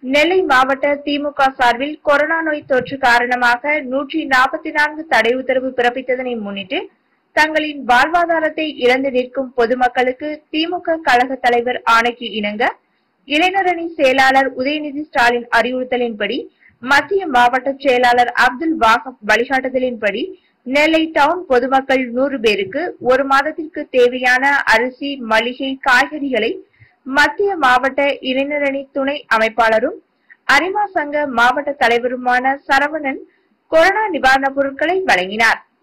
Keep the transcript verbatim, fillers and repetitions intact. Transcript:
நெல்லை மாவட்ட திமுக சார்பில் கொரோனா நோய் தொற்று காரணமாக நூற்றி நாற்பத்தி நான்கு தடை உத்தரவு பிறப்பித்ததனை முன்னிட்டு தங்களின் வாழ்வாதாரத்தை இழந்து நிற்கும் பொதுமக்களுக்கு திமுக கழக தலைவர் ஆணைக்கு இணங்க இளைஞரணி செயலாளர் உதயநிதி ஸ்டாலின் அறிவுறுத்தலின்படி மத்திய மாவட்ட செயலாளர் அப்துல் வாஹப் வழிகாட்டுதலின்படி நெல்லை டவுன் பொதுமக்கள் நூறு பேருக்கு ஒரு மாதத்திற்கு தேவையான அரிசி, மளிகை, காய்கறிகளை மத்திய மாவட்ட இளைஞரணி துணை அமைப்பாளரும் அரிமா சங்க மாவட்ட தலைவருமான சரவணன் கொரோனா நிவாரண பொருட்களை வழங்கினார்.